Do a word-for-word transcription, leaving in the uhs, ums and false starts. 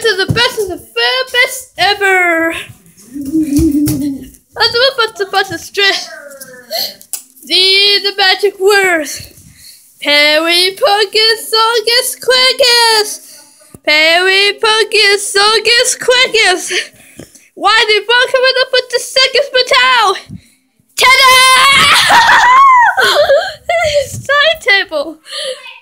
to the best of the very best ever. Let's move on to bunch of stress. See the magic words. Perry Puckett Saugus quickest. Perry Puckett Saugus quickest. Why did Brock come in up with the second batal? Ta-da! His timetable.